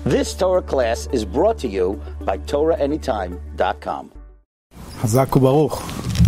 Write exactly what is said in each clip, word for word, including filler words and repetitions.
This Torah class is brought to you by Torah Anytime dot com. חזק וברוך.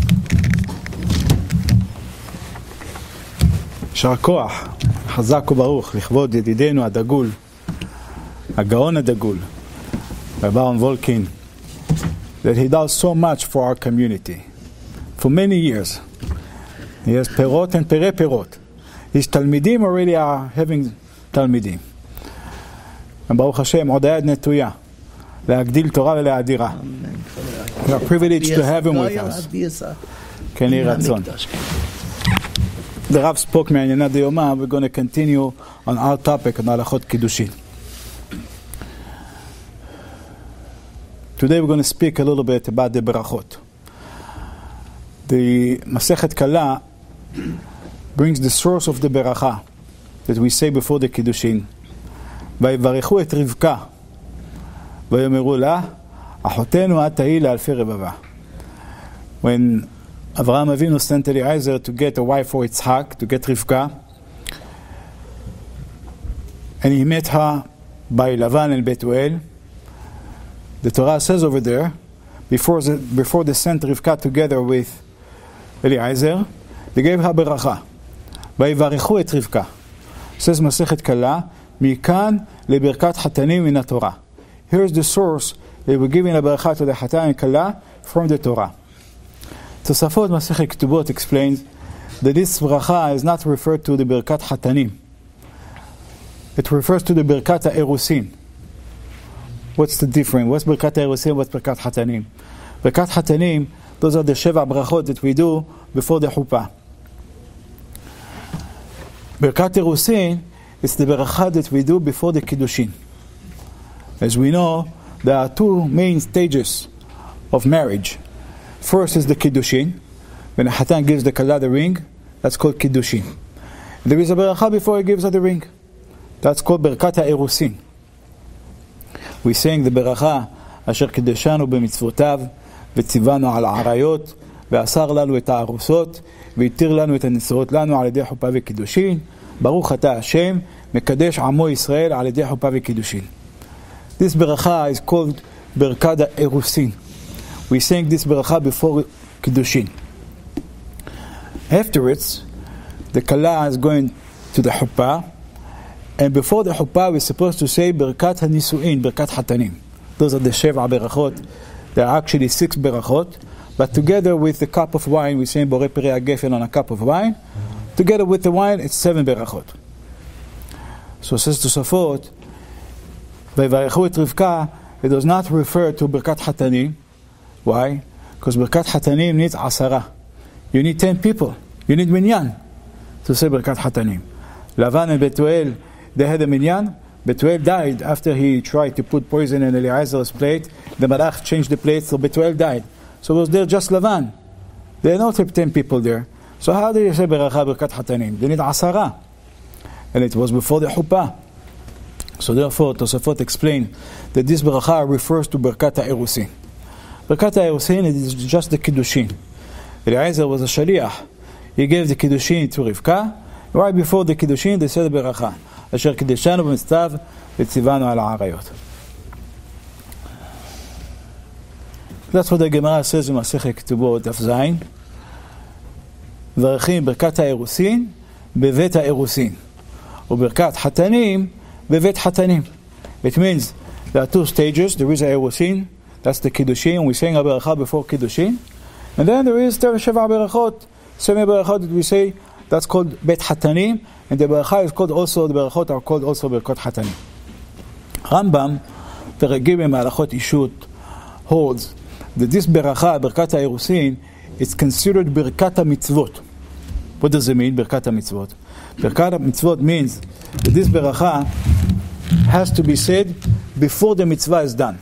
יישר כוח, חזק וברוך, לכבוד ידידנו הדגול, הגאון הדגול, Baron Volkin, that he does so much for our community. For many years. He has perot and pere perot. His talmidim already are having talmidim. And Baruch Hashem, עוד היד נטויה, להגדיל תורה ולהאדירה. We are privileged to have him with us. כן יהי רצון. The Rav spoke מעניינת דיומא, we're going to continue on our topic, on הלכות קידושין. Today we're going to speak a little bit about the berachot. The Masechet Kala brings the source of the beracha that we say before the Kiddushin. ויברכו את רבקה ויאמרו לה אחותנו את תהי לאלפי רבבה. When Avraham Avinu sent Eliezer to get a wife for Yitzhak, to get Rivka, and he met her by Lavan and Betuel, the Torah says over there, before the, before they sent Rivka together with Eliezer, they gave her beracha. ויברכו את רבקה. Says Masechet Kala, מכאן לברכת חתנים מן התורה. Here's the source they were giving a beracha to the Hatan and Kala from the Torah. Tosafot Masechet Ketubot explains that this beracha is not referred to the Birkat Hatanim. It refers to the Birkat HaErusin. What's the difference? What's Birkat HaErusin? What's Birkat Hatanim? Birkat Hatanim, those are the Sheva brachot that we do before the Chuppah. Birkat HaErusin, it's the beracha that we do before the Kiddushin. As we know, there are two main stages of marriage. First is the Kiddushin. When a Hatan gives the Kala the ring, that's called Kiddushin. There is a beracha before he gives her the ring. That's called Birkat HaErusin. We sing the beracha, אשר קידשנו במצוותיו, וציוונו על העריות, ואסר לנו את הערוסות, והתיר לנו את הנשואות לנו על ידי חופה וקידושין. ברוך אתה השם, מקדש עמו ישראל על ידי חופה וקידושין. This beracha is called Birkat HaErusin. We sing this beracha before Kiddushin. Afterwards, the Kala is going to the Huppah, and before the Huppah we're supposed to say Birkat HaNisu'in, Birkat Hatanim. Those are the Sheva berachot. There are actually six berachot, but together with the cup of wine, we say Borei Perei HaGefen on a cup of wine. Together with the wine, it's seven berachot. So says Tosafot, ויברכו את רבקה, it does not refer to Birkat Hatanim. Why? Because Birkat Hatanim needs asara. You need ten people. You need minyan to say Birkat Hatanim. Lavan and Betuel, they had a minyan. Betuel died after he tried to put poison in Eliezer's plate. The Malach changed the plate, so Betuel died. So was there just Lavan. There are not ten people there. So how do you say Beracha Birkat Hatanim? They need asara. And it was before the Huppah. So therefore, Tosafot explained that this Beracha refers to Birkat HaErusin. Birkat HaErusin is just the Kiddushin. Eliezer was a Shaliach. He gave the Kiddushin to Rivka. Right before the Kiddushin, they said the Beracha. אשר קידשנו במצוותיו וציוונו על העריות. That's what the Gemara says in Masechet Ketubot, דף זין. מברכים ברכת האירוסין בבית האירוסין. וברכת חתנים בבית חתנים. It means there are two stages. There is a Erusin, that's the Kiddushin. We're saying a beracha before Kiddushin. And then there is Sheva berachot, seven berachot that we say, that's called Bet Hatanim. And the beracha is called also, the berachot are called also Berkot Hatanim. Rambam, Perek Gimel Malachot Ishut, holds that this beracha, Berkat HaErusin, is considered Berkat HaMitzvot. What does it mean, Berkat HaMitzvot? Berkat HaMitzvot means that this beracha has to be said before the mitzvah is done.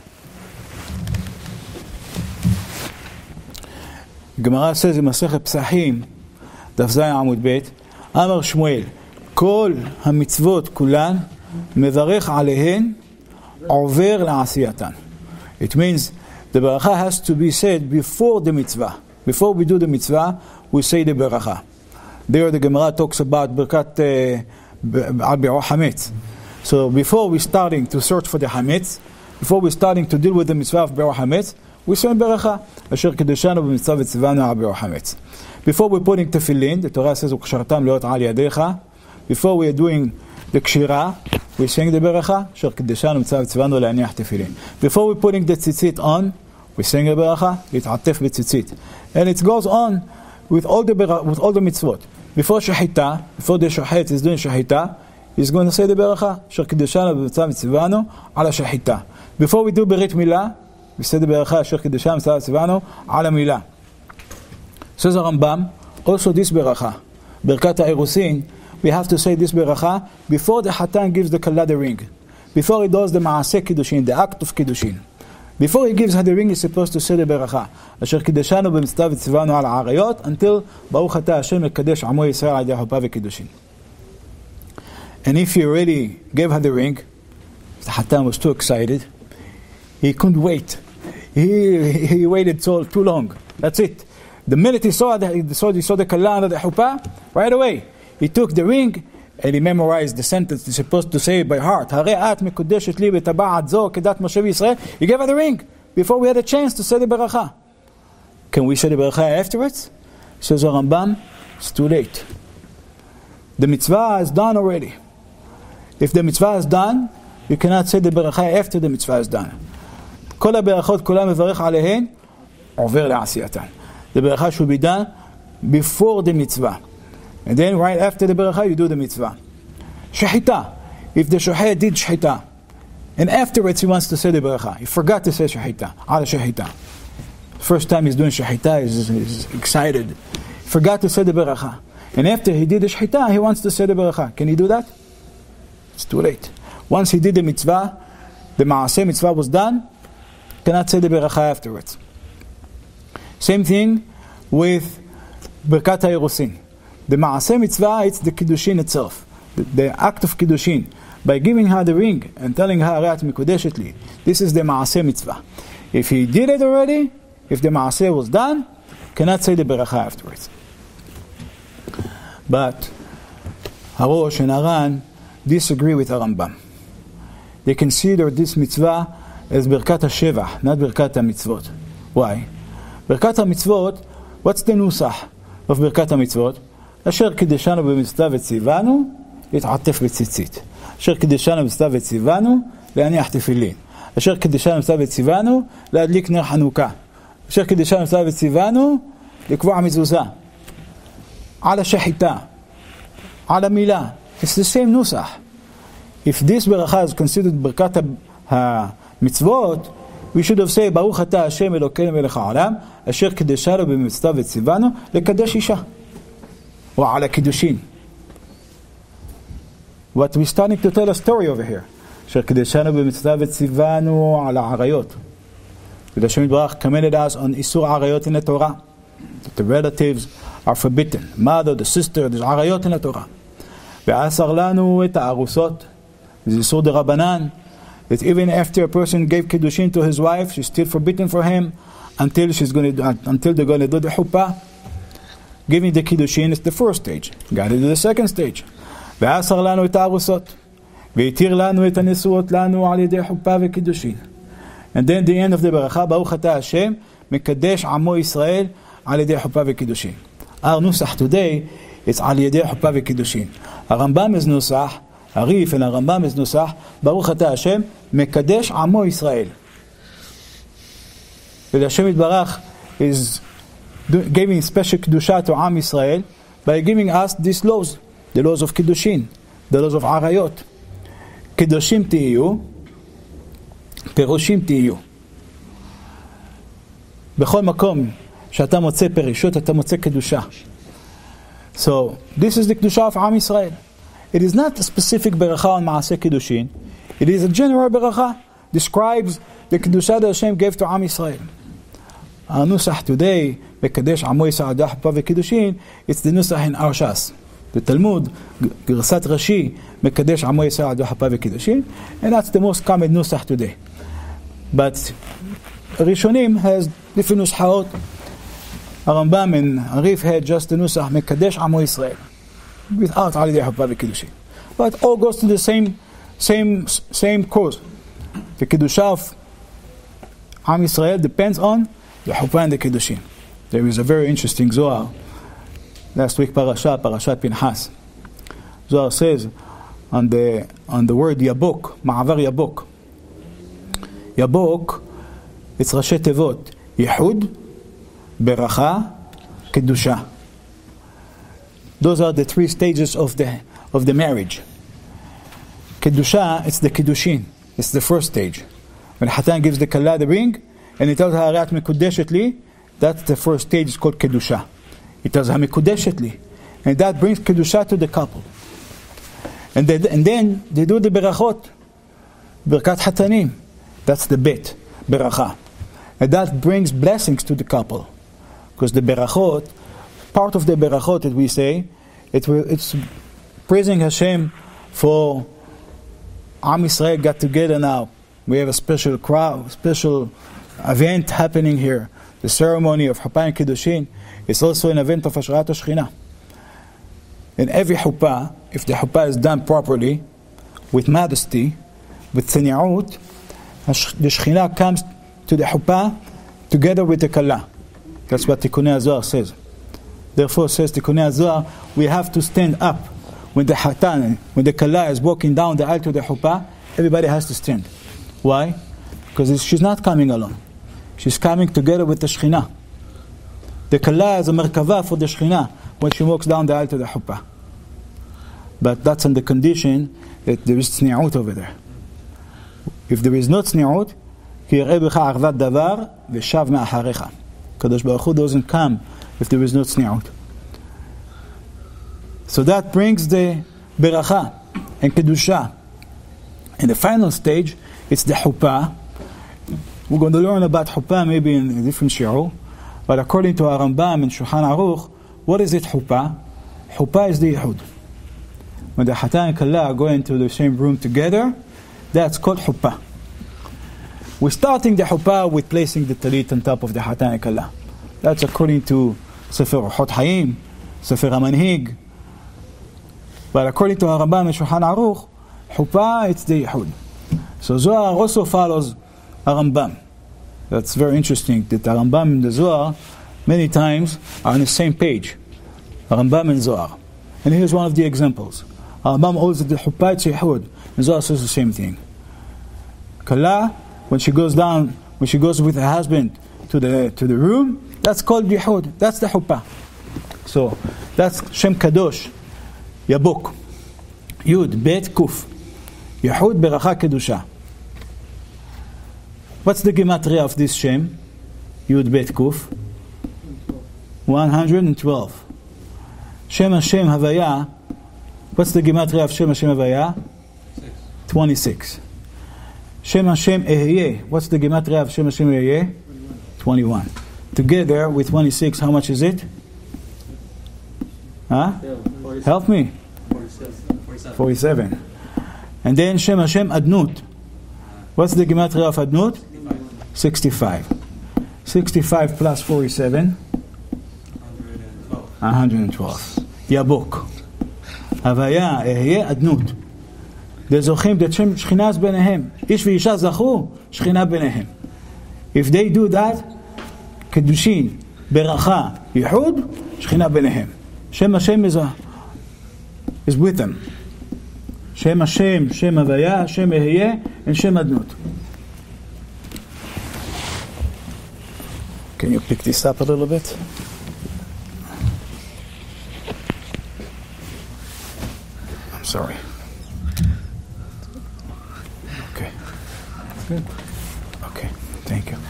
Gemara says in Masechet Psachim, דף זין עמוד בית, אמר שמואל, כל המצוות כולן מברך עליהן עובר לעשייתן. It means the beracha has to be said before the mitzvah. Before we do the mitzvah, we say the beracha. There the Gemara talks about berkat al bi'or hametz. So before we're starting to search for the Hametz, before we're starting to deal with the mitzvah of Be'or Hametz, we say Beracha, Asher Kedoshanu b'mitzvah v'tzivanu al Be'or Hametz. Before we're putting tefillin, the Torah says, U'kshartam leot al yadecha. Before we're doing the kshira, we're saying the Beracha, Asher Kedoshanu b'mitzvah v'tzivanu le'aniach tefillin. Before we're putting the tzitzit on, we're saying the Beracha, Yit'atef b'tzitzit. And it goes on with all the with all the mitzvot. Before shahita, before the shahet is doing shahita, he's going to say the Beracha, Asher Kedoshanu b'mitzvah v'tzivanu ala shahita. Before we do Berit Milah, we say the Beracha, Asher Kedoshanu b'mitzvah v'tzivanu ala milah. Says the Rambam, also this Beracha, Birkat HaIrusin, we have to say this Beracha before the Hatan gives the Kala the ring. Before he does the Maaseh Kiddushin, the act of Kiddushin. Before he gives her the ring, he's supposed to say the Beracha, Asher Kedoshanu b'mitzvah v'tzivanu ala arayot, until Baruch Ata Hashem mekadesh amo Yisrael al yedei chuppah v'kiddushin. And if he already gave her the ring, the Hatan was too excited, he couldn't wait. He, he waited so too long. That's it. The minute he saw the, he saw, he saw the Kala under the Chuppah, right away, he took the ring and he memorized the sentence he's supposed to say by heart. He gave her the ring before we had a chance to say the Beracha. Can we say the Beracha afterwards? Says the Rambam, it's too late. The mitzvah is done already. If the mitzvah is done, you cannot say the Beracha after the mitzvah is done. כל הברכות כולם מברך עליהן, עובר לעשייתן. The beracha should be done before the mitzvah. And then right after the beracha, you do the mitzvah. Shahita. If the shohet did shahita, and afterwards he wants to say the beracha, he forgot to say shahita, ala shahita. First time he's doing shahita, he's, he's excited. He forgot to say the beracha. And after he did the shahita, he wants to say the beracha. Can he do that? It's too late. Once he did the mitzvah, the maaseh mitzvah was done, cannot say the beracha afterwards. Same thing with Birkat HaIrusin. The Maaseh Mitzvah, it's the Kiddushin itself. The, the act of Kiddushin. By giving her the ring and telling her, Re'at Mikudeshet li, this is the Maaseh Mitzvah. If he did it already, if the Maaseh was done, cannot say the Beracha afterwards. But Harosh and Aran disagree with Rambam. They consider this Mitzvah as Birkat HaShevach, not Birkat HaMitzvot. Why? Birkat HaMitzvot, what's the nusach of Birkat HaMitzvot? Asher Kedoshanu b'mitzvah v'tzivanu, yit'atef b'tzitzit. Asher Kedoshanu b'mitzvah v'tzivanu, le'aniach tefillin. Asher Kedoshanu b'mitzvah v'tzivanu, להדליק נר חנוכה. Asher Kedoshanu b'mitzvah v'tzivanu, לקבוע מזוזה. על השחיטה. על המילה. It's the same nusach. If this beracha is considered Birkat HaMitzvot, we should have said, Baruch Ata Hashem Elokeinu melech ha'olam, asher kedeshanu b'mitzvah v'tzivanu, lekadesh isha. Or ala kiddushin. But we're starting to tell a story over here. Asher kedeshanu b'mitzvah v'tzivanu ala arayot. But Hashem Yitbarach commanded us on isur arayot in the Torah. That the relatives are forbidden. Mother, the sister, there's arayot in the Torah. Ve'asar lanu et ha'arusot. This is isur derabanan. That even after a person gave kiddushin to his wife, she's still forbidden for him until she's going to until they're going to do the chuppah. Giving the kiddushin is the first stage. Got to do the second stage. Ve'asar lanu et ha'arusot, ve'yitir lanu et hanisuot lanu al yedei chuppah ve'kiddushin. And then the end of the beracha, Baruch Ata Hashem mekadesh amo Yisrael al yedei chuppah ve'kiddushin. Our nusach today is al yedei chuppah ve'kiddushin. Our Rambam is nusach. Arif and Rambam is nusach, Baruch Ata Hashem, mekadesh amo Yisrael. And Hashem Yitbarach is giving special kedusha to Am Yisrael by giving us these laws, the laws of kiddushin, the laws of arayot. Kedoshim tiyu, peroshim tiyu. בכל מקום שאתה מוצא פרישות, אתה מוצא קדושה. So, this is the kedusha of Am Yisrael. It is not a specific beracha on Maaseh Kiddushin. It is a general beracha. Describes the kedusha that Hashem gave to Am Yisrael. Our nusach today, Mekadesh Amo Yisrael al Chuppah ve'kiddushin, it's the nusach in our Shas. The Talmud, Girsat Rashi, Mekadesh Amo Yisrael al Chuppah ve'kiddushin, and that's the most common nusach today. But Rishonim has different nushahot. Rambam and Arif had just the nusach Mekadesh Amo Yisrael, without al yedei chuppah ve'kiddushin. But all goes to the same same, same cause. The Kedusha of Am Yisrael depends on the Chuppah and the Kiddushin. There is a very interesting Zohar. Last week, Parasha, Parashat Pinchas. Zohar says on the on the word Yabok, Ma'avar Yabok. Yabok, it's Rashi Tevot, Yehud, Beracha, Kedusha. Those are the three stages of the of the marriage. Kedusha, it's the Kiddushin. It's the first stage. When Hatan gives the Kala the ring, and he tells her, Arat Mikudeshet li, that's the first stage, it's called Kedusha. He tells her, Mikudeshet li. And that brings Kedusha to the couple. And, they, and then they do the Berachot. Birkat Hatanim. That's the Bet, Beracha. And that brings blessings to the couple. Because the Berachot, part of the Berachot that we say, it will, it's praising Hashem for Am Yisrael got together now. We have a special crowd, special event happening here. The ceremony of Chuppah and Kiddushin is also an event of Hashrat HaShekhinah. In every Chuppah, if the Chuppah is done properly, with modesty, with tzni'ut, the Shekhinah comes to the Chuppah together with the Kala. That's what Tikkunei HaZohar says. Therefore, says Tikkunei HaZohar, we have to stand up. When the Hatan, when the Kala is walking down the aisle to the Chuppah, everybody has to stand. Why? Because she's not coming alone. She's coming together with the Shekhinah. The Kala is a merkava for the Shekhinah when she walks down the aisle to the Chuppah. But that's on the condition that there is tzni'ut over there. If there is no tzni'ut, ki yir'eh b'cha arvat davar v'shav me'acharecha. Kadosh Baruch Hu doesn't come if there is no tzni'ut. So that brings the beracha and kedusha. In the final stage, it's the Chuppah. We're going to learn about Chuppah maybe in a different shiur. But according to our Rambam and Shulchan Aruch, what is it Chuppah? Chuppah is the Yehud. When the Hatan and Kala are going to the same room together, that's called Chuppah. We're starting the Chuppah with placing the talit on top of the Hatan and Kala. That's according to Sefer Orchot Hayim, Sefer HaManhig. But according to our Rambam and Shulchan Aruch, Chuppah, it's the Yehud. So Zohar also follows our Rambam. That's very interesting that the Rambam and the Zohar many times are on the same page. Rambam and Zohar. And here's one of the examples. Rambam holds that the Chuppah, it's Yehud. And Zohar says the same thing. Kala, when she goes down, when she goes with her husband to the to the room, that's called Yehud. That's the Chuppah. So that's Shem Kadosh, Yabok, Yud, Bet, Kuf. Yehud, Beracha, Kedusha. What's the gematria of this Shem? Yud, Bet, Kuf? one hundred twelve. Shem Hashem Havaya. What's the gematria of Shem Hashem Havaya? twenty-six. Shem Hashem Ehyeh. What's the gematria of Shem Hashem Ehyeh? twenty-one. Together with twenty-six, how much is it? Huh? Help me. forty-seven. And then Shem Hashem Adnut. What's the gematria of Adnut? sixty-five. sixty-five plus forty-seven? one hundred twelve. Yabok. Havaya, Ehyeh, Adnut. The Zochim, the Shekhinah is benehem. Ish v'isha zachu, Shekhinah benehem. If they do that, Kedushin, Beracha, Yehud, Shekhinah benehem. Shem Hashem is, a, is with them. Shem Hashem, Shem Havaya, Shem Ehyeh, and Shem Adnut. Can you pick this up a little bit? I'm sorry. Okay. Good. Okay. Thank you.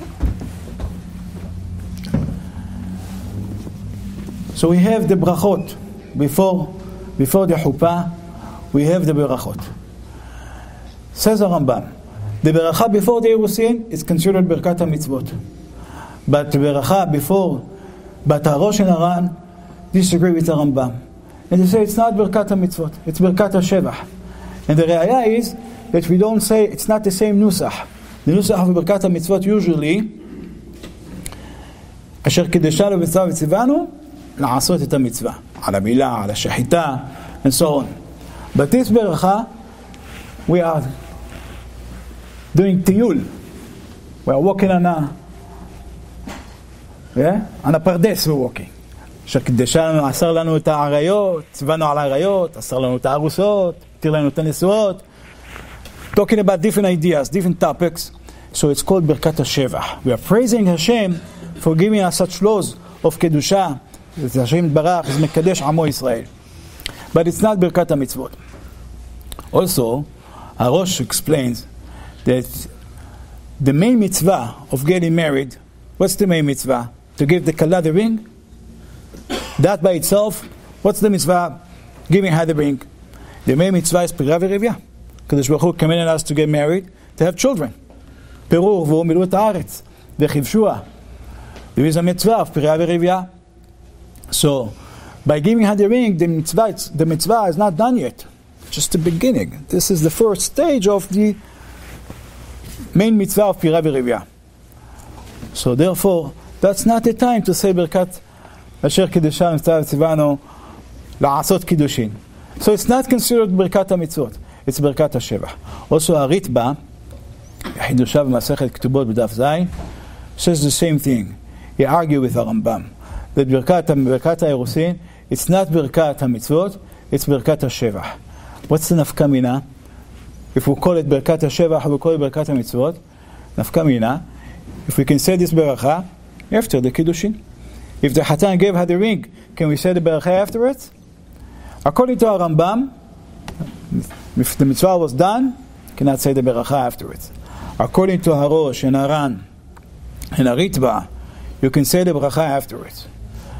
So we have the brachot before before the Chuppah. We have the berachot. Says the Rambam, the beracha before the Erusin is considered Birkat HaMitzvot. But the beracha before Bat HaRosh and Haran disagree with the Rambam. And they say it's not Birkat HaMitzvot, it's Birkat HaShevach. And the re'aya is that we don't say, it's not the same nusach. The nusach of Birkat HaMitzvot usually, אשר קידשה לו מצווה וציוונו, לעשות את המצווה. על המילה, על השחיטה, and so on. But this beracha, we are doing tiyul. We are walking on a, yeah? on a pardes we're walking. שקדשה לנו, אסר לנו את העריות, צבנו על העריות, אסר לנו את הארוסות, תיר לנו את הנשואות. Talking about different ideas, different topics. So it's called Birkat HaShevach. We are praising Hashem for giving us such laws of Kedusha. Hashem Barach is Mekadesh Amo Israel. But it's not Birkat HaMitzvot. Also, Arosh explains that the main mitzvah of getting married, what's the main mitzvah? To give the Kala the ring? That by itself, what's the mitzvah? Giving her the ring. The main mitzvah is Pirah v'Rivya. Kadosh Baruch Hu commanded us to get married, to have children. Perur v'u milu et haaretz v'chivshua. There is a mitzvah of Pirah v'Rivya. So, by giving her the ring, the mitzvah, the mitzvah is not done yet. Just the beginning. This is the first stage of the main mitzvah of Pirah v'Rivya. So therefore, that's not the time to say Birkat Asher Kedusha Mitzvah Tzivano La'asot Kiddushin. So it's not considered Birkat HaMitzvot. It's Birkat HaShevach. Also, Aritba, Hidusha v'Masechet Ketubot b'Daf Zayin, says the same thing. He argued with the Rambam that Birkat Birkat HaErusin, it's not Birkat HaMitzvot, it's Birkat HaShevach. What's the nafka mina? If we call it Birkat HaShevach or we call it Birkat HaMitzvot, nafka mina, if we can say this Beracha after the Kiddushin. If the Hatan gave her the ring, can we say the Beracha afterwards? According to our Rambam, if the mitzvah was done, cannot say the Beracha afterwards. According to Harosh and Aran and Aritba, you can say the Beracha afterwards.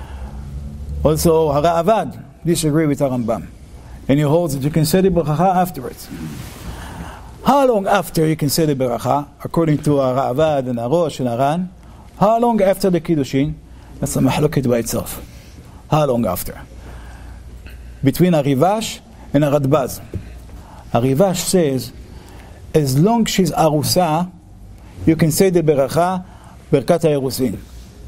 Also, Hara'avad disagree with our Rambam, and he holds that you can say the Beracha afterwards. How long after you can say the Beracha? According to Hara'avad and Harosh and Aran, how long after the Kiddushin? That's a mahloket by itself. How long after? Between a Rivash and a Radbaz. A Rivash says, as long as she's Arusa, you can say the Beracha, Birkat HaErusin.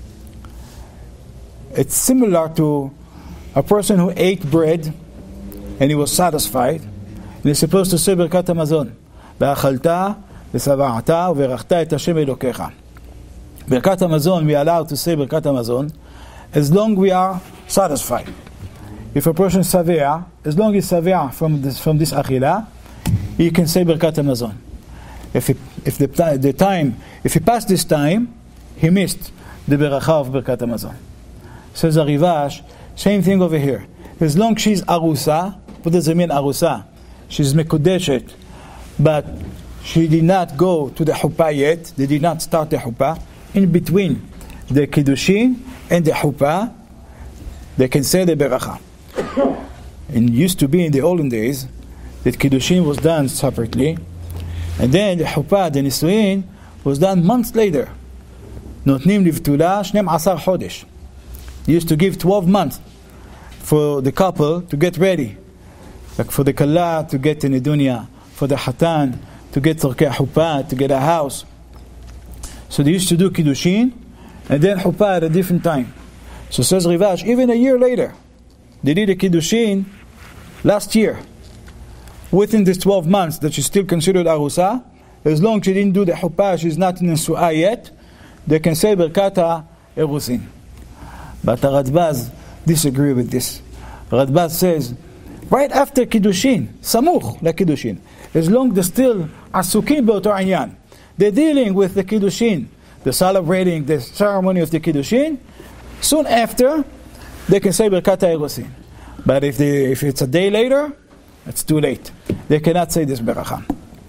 It's similar to a person who ate bread and he was satisfied, and he's supposed to say Birkat HaMazon. Ve'achalta, ve'sava'ata, ve'rachta et Hashem Elokecha. Birkat HaMazon, we are allowed to say Birkat HaMazon as long we are satisfied. If a person is savea, as long as savea from this from this achila, he can say Birkat HaMazon. If he, if the, the time, if he passed this time, he missed the beracha of Birkat HaMazon. Says Arivash, same thing over here. As long as she's arusa, what does it mean arusa? She's mekudeshet, but she did not go to the chuppah yet. They did not start the chuppah. In between the kiddushin and the chuppah, they can say the beracha. And it used to be in the olden days that kiddushin was done separately, and then the chuppah, the nisuin, was done months later. Notnim livtula shneim asar chodesh. They used to give twelve months for the couple to get ready, like for the kala to get in the dunya, for the hatan to get tzorkei chuppah, to get a house. So they used to do kiddushin and then chuppah at a different time. So says Rivash, even a year later, they did a kiddushin last year. Within this twelve months that she's still considered arusa, as long as she didn't do the chuppah, she's not in Nesu'ah yet, they can say Birkat HaErusin. But Radbaz disagree with this. Radbaz says, right after kiddushin, samuch la kiddushin, as long as they're still asukim be'oto inyan, they're dealing with the kiddushin, they're celebrating the ceremony of the kiddushin, soon after, they can say Birkat HaErusin. But if they, if it's a day later, it's too late. They cannot say this beracha.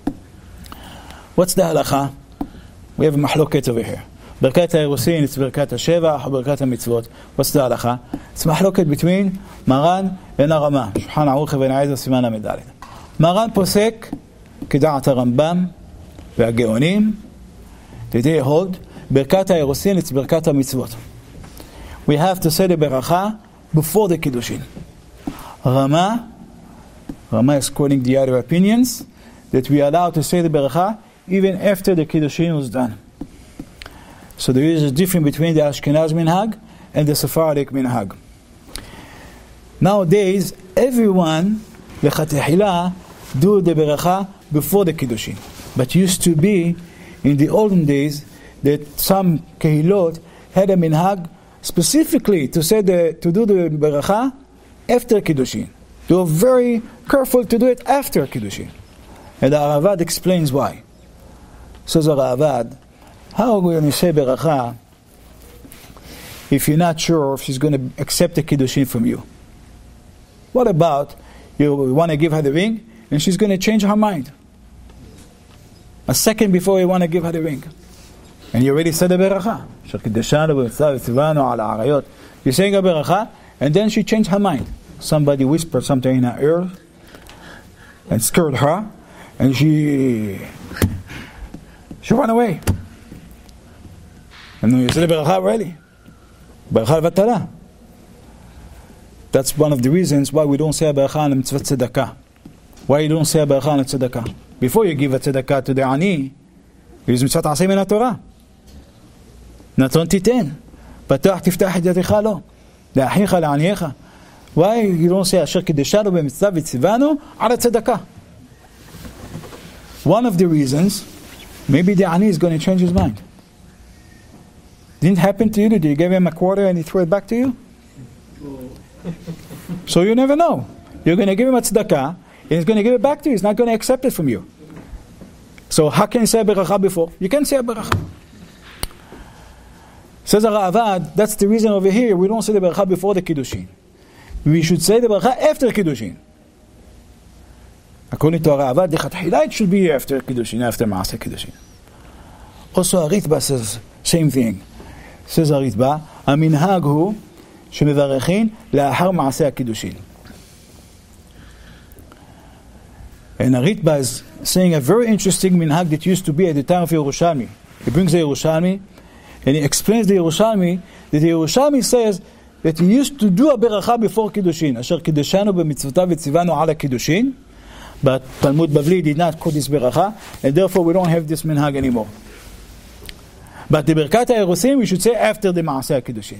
What's the halacha? We have a mahloket over here. Birkat HaErusin, it's Birkat HaShevach, Birkat HaMitzvot. What's the halacha? It's mahloket between Maran and Arama. Shulchan Aruch Even Aizer Siman Lamed Daled. Maran posek כדעת הרמב"ם והגאונים, they hold ברכת האירוסין, it's ברכת המצוות. We have to say the beracha before the kiddushin. Rama, Rama is quoting the other opinions, that we are allowed to say the beracha even after the kiddushin was done. So there is a difference between the Ashkenaz minhag and the Sephardic minhag. Nowadays, everyone, lechatechila, do the beracha before the Kiddushin. But used to be, in the olden days, that some Kehilot had a minhag specifically to say the, to do the beracha after Kiddushin. They were very careful to do it after Kiddushin. And the Ravad explains why. Says the Ravad, how are we going to say beracha if you're not sure if she's going to accept the Kiddushin from you? What about you want to give her the ring and she's going to change her mind? A second before you want to give her the ring. And you already said the beracha. You're saying a beracha and then she changed her mind. Somebody whispered something in her ear and scared her and she she ran away. And you said the beracha already. Beracha vatala. That's one of the reasons why we don't say a beracha on mitzvah tzedakah. Why you don't say a beracha on tzedakah? Before you give a tzedakah to the ani, it is mitzvah ta'aseh min haTorah. נתון תיתן, פתח תפתח את ידך לו, לאחיך לענייך. Why you don't say אשר קידשנו במצווה וציוונו על הצדקה? One of the reasons, maybe the ani is going to change his mind. Didn't happen to you? Did you give him a quarter and he threw it back to you? So you never know. You're going to give him a tzedakah and he's going to give it back to you. He's not going to accept it from you. So how can you say a beracha before? You can say a beracha. Says the Ravad, that's the reason over here we don't say the beracha before the Kiddushin. We should say the beracha after Kiddushin. According to Ravad, the Chatchila it should be after Kiddushin, after Maaseh Kiddushin. Also Aritba says same thing. Says Aritba, המנהג הוא שמברכין לאחר מעשה הקידושין. And Aritba is saying a very interesting minhag that used to be at the time of Yerushalmi. He brings the Yerushalmi and he explains the Yerushalmi that the Yerushalmi says that he used to do a beracha before Kiddushin. Asher kiddeshanu b'mitzvotav v'tzivanu ala Kiddushin. But Talmud Bavli did not quote this beracha, and therefore we don't have this minhag anymore. But the Birkat HaErusim we should say after the Maaseh Kiddushin.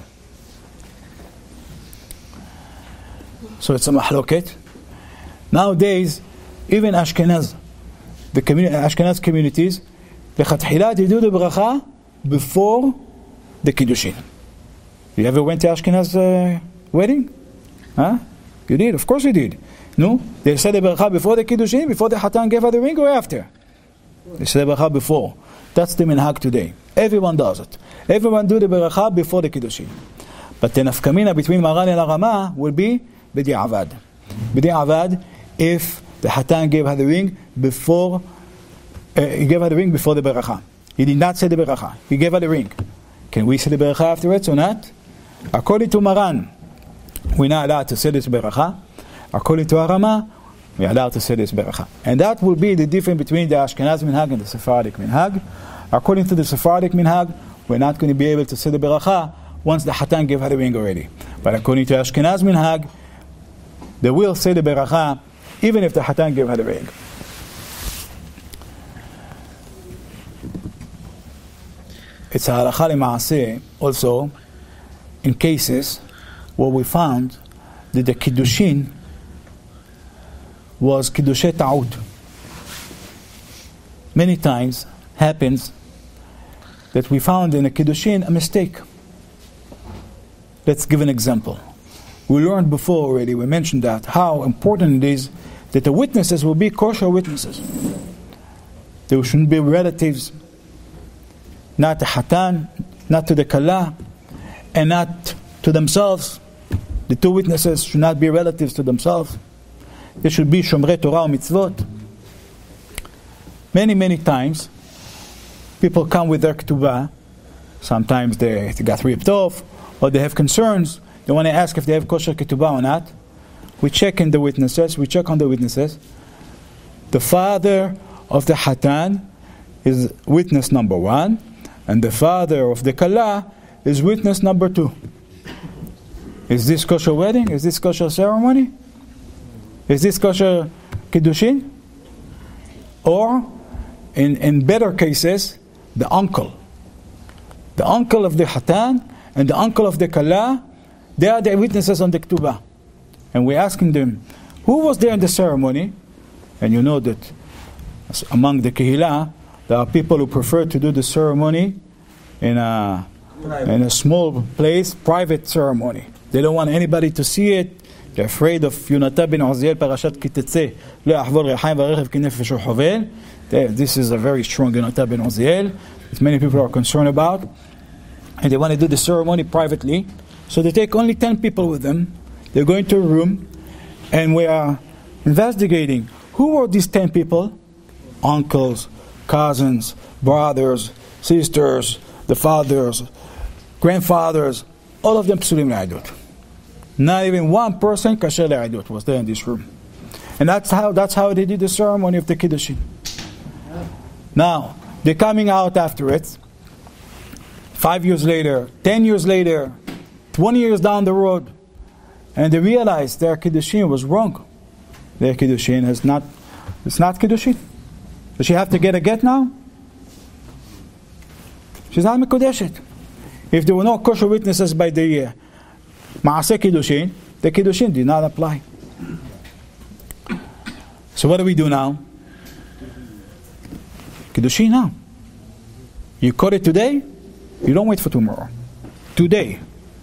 So it's a mahloket. Nowadays, even Ashkenaz, the communi- Ashkenaz communities, the Chatchila, they do the beracha before the Kiddushin. You ever went to Ashkenaz uh, wedding? Huh? You did? Of course you did. No? They said the beracha before the Kiddushin, before the Hatan gave her the ring, or after? They said the beracha before. That's the minhag today. Everyone does it. Everyone do the beracha before the Kiddushin. But the nafkamina between Maran and Arama will be b'di'avad. B'di'avad, if the Hatan gave her the ring before, uh, he gave her the ring before the beracha. He did not say the beracha. He gave her the ring. Can we say the beracha afterwards or not? According to Maran, we're not allowed to say this beracha. According to Arama, we're allowed to say this beracha. And that will be the difference between the Ashkenaz minhag and the Sephardic minhag. According to the Sephardic minhag, we're not going to be able to say the beracha once the Hatan gave her the ring already. But according to Ashkenaz minhag, they will say the beracha even if the Hatan gave her the ring. It's a halacha l'maaseh also in cases where we found that the Kiddushin was Kiddushay Ta'ud. Many times happens that we found in a Kiddushin a mistake. Let's give an example. We learned before already, we mentioned that, how important it is that the witnesses will be kosher witnesses. There shouldn't be relatives, not the Hatan, not to the Kala, and not to themselves. The two witnesses should not be relatives to themselves. They should be Shomrei Torah or Mitzvot. Many, many times, people come with their ketubah. Sometimes they, they got ripped off, or they have concerns. They want to ask if they have kosher ketubah or not. We check in the witnesses. We check on the witnesses. The father of the Hatan is witness number one, and the father of the Kala is witness number two. Is this kosher wedding? Is this kosher ceremony? Is this kosher kiddushin? Or, in, in better cases, the uncle. The uncle of the Hatan and the uncle of the Kala, they are the witnesses on the ketubah. And we're asking them, who was there in the ceremony? And you know that among the Kehillah, there are people who prefer to do the ceremony in a, in a small place, private ceremony. They don't want anybody to see it. They're afraid of Yonatan ben Uziel, Parashat Kitetse, לא יחבור ריחיים והרכב כנפש וחובל. This is a very strong Yonatan ben Uziel that many people are concerned about. And they want to do the ceremony privately. So they take only ten people with them. They go into a room, and we are investigating who were these ten people? Uncles, cousins, brothers, sisters, the fathers, grandfathers, all of them psulim le'adut. Not even one person kasher le'adut was there in this room. And that's how that's how they did the ceremony of the Kiddushin. Now, they're coming out after it, five years later, ten years later, twenty years down the road, and they realize their Kiddushin was wrong. Their Kiddushin is not, it's not Kiddushin. Does she have to get a get now? She's not Mekudeshet. If there were no kosher witnesses by the uh, Maaseh Kiddushin, the Kiddushin did not apply. So what do we do now? Kiddushin now. You caught it today, you don't wait for tomorrow. Today.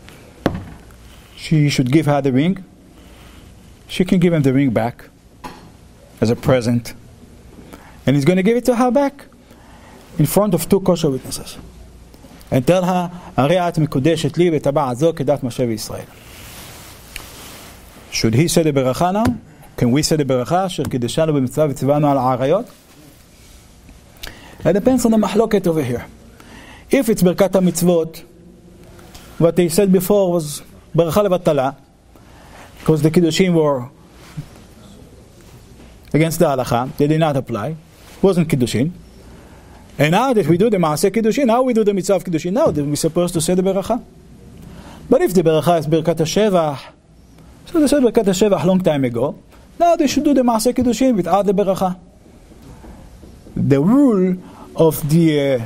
She should give her the ring. She can give him the ring back as a present. And he's going to give it to her back in front of two kosher witnesses. And tell her, הרי את מקודשת לי וטבעת זו כדת משה וישראל. Should he say the ברכה now? Can we say the ברכה אשר קידשנו במצווה וציוונו על העריות? It depends on the מחלוקת over here. If it's ברכת המצוות, what they said before was ברכה לבטלה, because the Kiddushin were against the halacha, they did not apply. It wasn't Kiddushin. And now that we do the Maaseh Kiddushin, now we do the Mitzvah of Kiddushin, now we're supposed to say the Beracha. But if the Beracha is Birkat HaShevach, so they said Birkat HaShevach long time ago, now they should do the Maaseh Kiddushin without the Beracha. The rule of the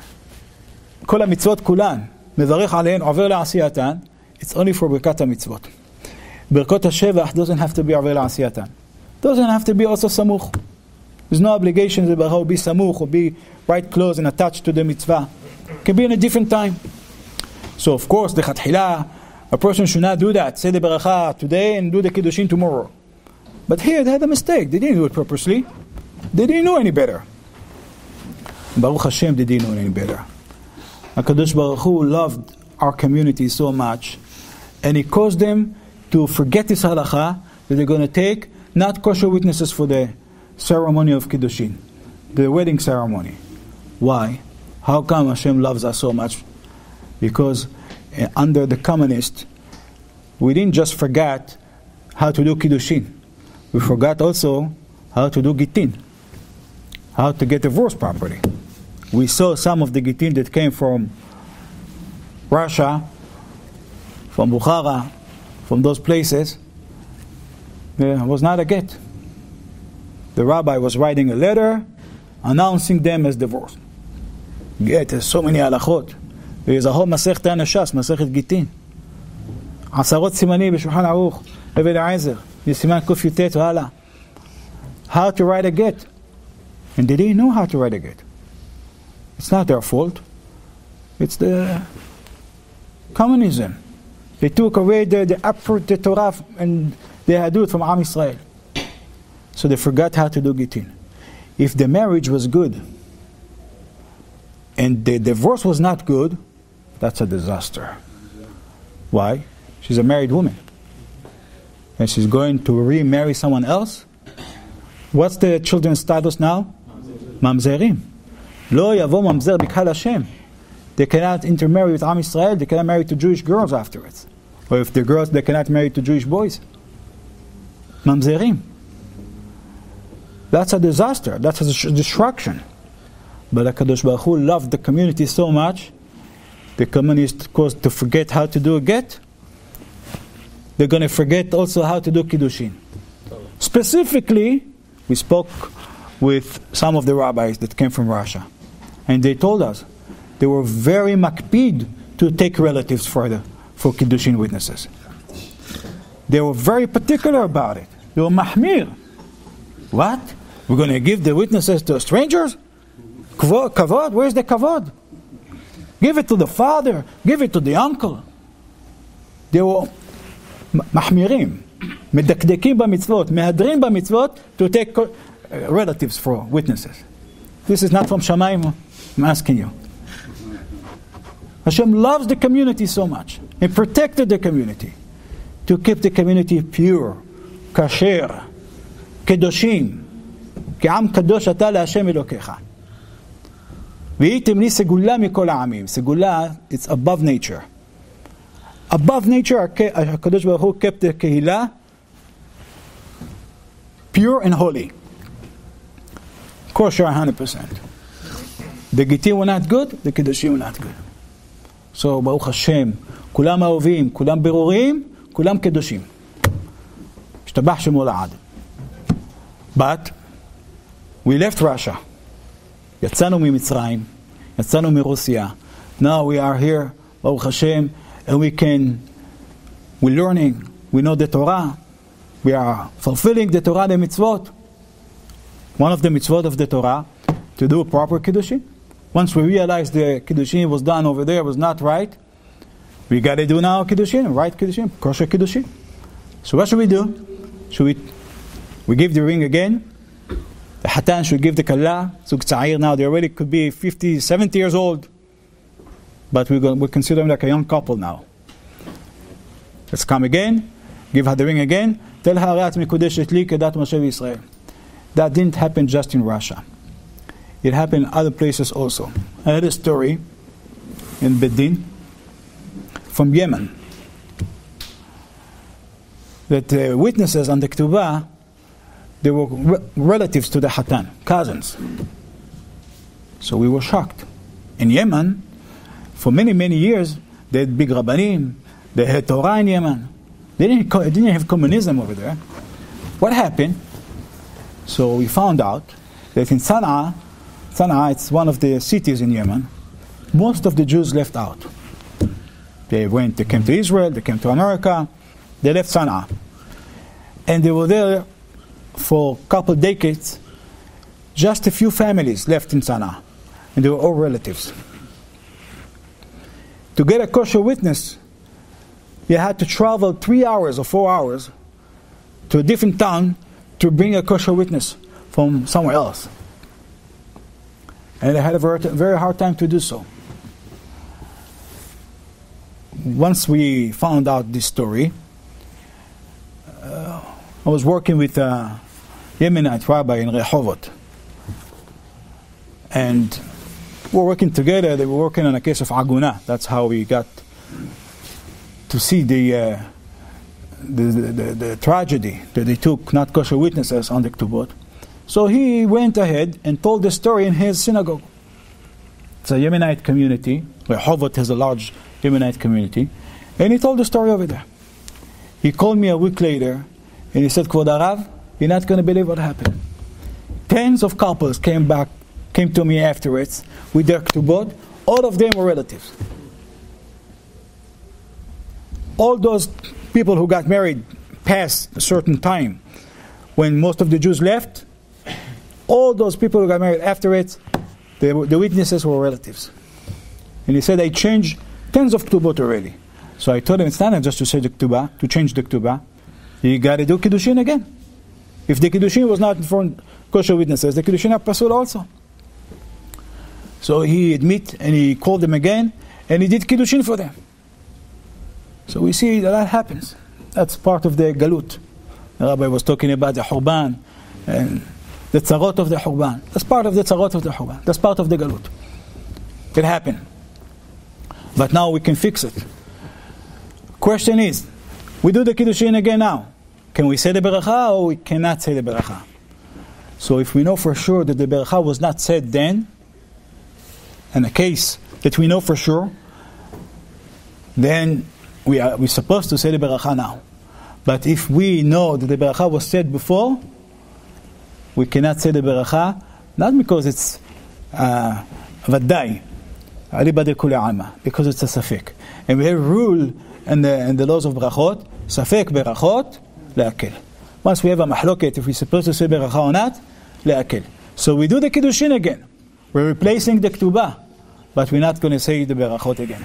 כל המצוות כולן, מברך עליהן, עובר לעשייתן, it's only for ברכת המצוות. ברכות השבח doesn't have to be עובר לעשייתן. Doesn't have to be also סמוך. There's no obligation that the beracha will be samuch or be right close and attached to the mitzvah. It can be in a different time. So of course, the chatchila, a person should not do that. Say the beracha today and do the kiddushin tomorrow. But here they had a mistake. They didn't do it purposely. They didn't know any better. Baruch Hashem, they didn't know any better. HaKadosh Baruch Hu loved our community so much, and He caused them to forget this halacha that they're going to take not kosher witnesses for the ceremony of Kiddushin, the wedding ceremony. Why? How come Hashem loves us so much? Because uh, under the communist, we didn't just forget how to do Kiddushin. We forgot also how to do Gittin, how to get divorced properly. We saw some of the Gittin that came from Russia, from Bukhara, from those places. There was not a get. The rabbi was writing a letter announcing them as divorced. Get, there's so many halachot. There is a whole Masechet Anashas, Masechet Gittin. Asarot Simani b'Shulchan Aruch, Eved Aizer, Yisiman Kuf Yutet Hala. How to write a get. And they didn't know how to write a get. It's not their fault. It's the communism. They took away the, the uproot the Torah and the Hadut from Am Yisrael. So they forgot how to do Gittin. If the marriage was good and the divorce was not good, that's a disaster. Why? She's a married woman. And she's going to remarry someone else? What's the children's status now? Mamzerim. Lo yavo mamzer b'kal Hashem. They cannot intermarry with Am Yisrael. They cannot marry to Jewish girls afterwards. Or if they're girls, they cannot marry to Jewish boys. Mamzerim. That's a disaster. That's a destruction. But HaKadosh Baruch Hu loved the community so much, the communists caused to forget how to do a get. They're going to forget also how to do Kiddushin. Specifically, we spoke with some of the rabbis that came from Russia. And they told us they were very makpid to take relatives for, the, for Kiddushin witnesses. They were very particular about it. They were mahmir. What? We're going to give the witnesses to strangers? Kavod? Where's the kavod? Give it to the father. Give it to the uncle. They were מחמירים, מדקדקים במצוות, מהדרים במצוות, to take relatives for witnesses. This is not from Shamayim, I'm asking you. Hashem loves the community so much. He protected the community to keep the community pure, kasher, kedoshim, כי עם קדוש אתה להשם אלוקיך. והייתם לי סגולה מכל העמים. סגולה, it's above nature. Above nature, הקדוש ברוך הוא kept the קהילה pure and holy. Kosher one hundred percent. The Gittim were not good, the Kedoshim were not good. So, ברוך השם, כולם אהובים, כולם ברורים, כולם קדושים. השתבח שמו לעד. But, we left Russia. יצאנו ממצרים, יצאנו מרוסיה. Now we are here, ברוך השם, and we can, we're learning, we know the Torah, we are fulfilling the Torah, the mitzvot. One of the mitzvot of the Torah, to do proper Kiddushin. Once we realize the Kiddushin was done over there, was not right, we got to do now Kiddushin, right Kiddushin, kosher Kiddushin. So what should we do? Should we, we give the ring again? The Hatan should give the Kala, Zug Tza'ir now, they already could be fifty, seventy years old. But we we consider them like a young couple now. Let's come again, give her the ring again. Tell her Arat Mikudeshet Li Kedat Moshe Yisrael. That didn't happen just in Russia. It happened in other places also. I had a story in Bedin from Yemen that the witnesses on the Ketubah, they were re- relatives to the Hatan, cousins. So we were shocked. In Yemen, for many, many years, they had big Rabbanim, they had Torah in Yemen. They didn't, co- they didn't have communism over there. What happened? So we found out that in Sana'a, Sana'a, it's one of the cities in Yemen, most of the Jews left out. They went, they came to Israel, they came to America, they left Sana'a. And they were there for a couple of decades. Just a few families left in Sana'a, and they were all relatives. To get a kosher witness, you had to travel three hours or four hours to a different town to bring a kosher witness from somewhere else. And they had a very, very hard time to do so. Once we found out this story, uh, I was working with a Yemenite rabbi in Rehovot. And we were working together. They were working on a case of Aguna. That's how we got to see the, uh, the, the, the, the tragedy that they took not kosher witnesses on the Ketubot. So he went ahead and told the story in his synagogue. It's a Yemenite community. Rehovot has a large Yemenite community. And he told the story over there. He called me a week later and he said, Kvod Arav, you're not going to believe what happened. Tens of couples came back, came to me afterwards with their Ketubot. All of them were relatives. All those people who got married past a certain time, when most of the Jews left, all those people who got married afterwards, they were, the witnesses were relatives. And he said, I changed tens of Ketubot already. So I told him, it's not enough just to say the Ketubah, to change the Ketubah. You got to do Kiddushin again. If the Kiddushin was not for kosher witnesses, the Kiddushin are pasul also. So he admit and he called them again and he did Kiddushin for them. So we see that that happens. That's part of the Galut. The Rabbi was talking about the Hurban and the tzarot of the Hurban. That's part of the tzarot of the Hurban. That's part of the Galut. It happened. But now we can fix it. Question is, we do the Kiddushin again now. Can we say the Beracha or we cannot say the Beracha? So if we know for sure that the Beracha was not said then, in a case that we know for sure, then we are we're supposed to say the Beracha now. But if we know that the Beracha was said before, we cannot say the Beracha, not because it's uh, Vaddai, because it's a Safek. And we have a rule in the, in the laws of Berachot, Safek Berachot, Le'akel. Once we have a mahloket, if we're supposed to say Beracha or not, להקל. So we do the Kiddushin again. We're replacing the Ketubah, but we're not going to say the Berachot again.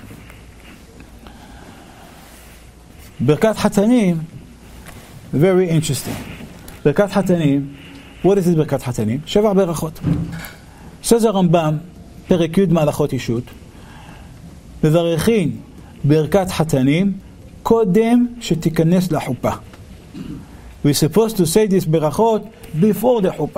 Birkat Hatanim, very interesting. Birkat Hatanim, what is it Birkat Hatanim? Sheva Berachot. Says the Rambam, פרק י' מהלכות אישות, מברכין ברכת חתנים קודם שתיכנס לחופה. We're supposed to say this ברכות before the חופה.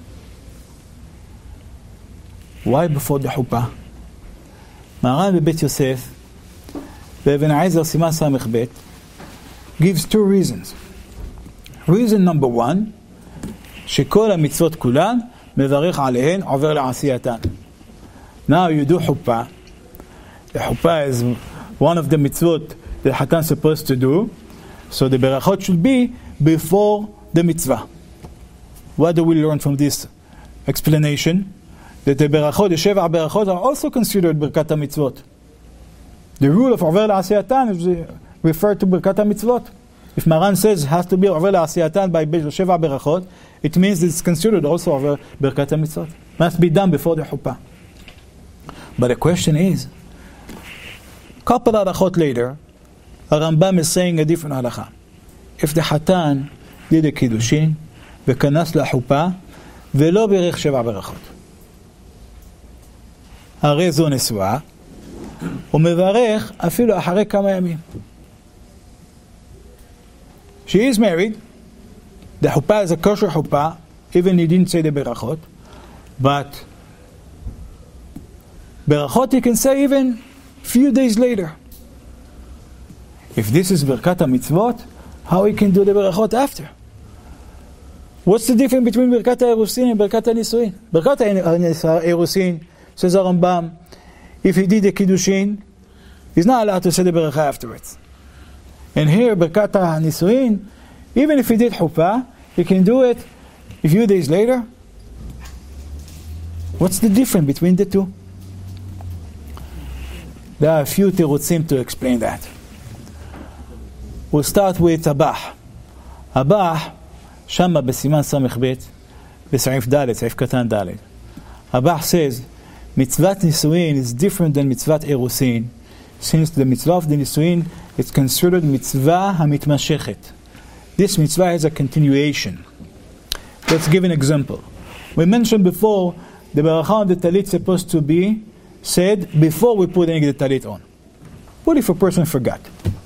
Why before the חופה? מהר"ן בבית יוסף, באבן העזר סימן סמך ב', gives two reasons. Reason number one, שכל המצוות כולן מברך עליהן עובר לעשייתן. Now you do chuppah. The chuppah is one of the mitzvot the Hatan is supposed to do. So the berachot should be before the mitzvah. What do we learn from this explanation? That the berachot, the sheva berachot, are also considered birkat mitzvot. The rule of over la'asiyatan is referred to birkat mitzvot. If Maran says it has to be over la'asiyatan by sheva berachot, it means it's considered also over birkat mitzvot. Must be done before the chuppah. But the question is, couple halachot later, a Rambam is saying a different halacha. If the Hatan did a Kiddushin, וכנס לחופה, ולא בירך שבע ברכות. הרי זו נשואה, ומברך אפילו אחרי כמה ימים. She is married, the chuppah is a kosher chuppah, even he didn't say the berachot, but berachot you can say even few days later. If this is birkat mitzvot, how we can do the berachot after? What's the difference between birkat ha'erusin and birkat ha'nisuin? Birkat ha'erusin, says the Rambam, if he did the kiddushin, he's not allowed to say the beracha afterwards. And here, birkat ha'nisuin, even if he did chuppah, he can do it a few days later. What's the difference between the two? There are a few terutzim to explain that. We'll start with Abah. Abah, Shama besiman samech bet, besa'if dalet, sa'if katan dalet. Abah says, mitzvat nisuin is different than mitzvat erusin, since the mitzvah of the nisuin is considered mitzvah hamitmashechet. This mitzvah has a continuation. Let's give an example. We mentioned before, the beracha on the talit is supposed to be said before we put the talit on. What if a person forgot?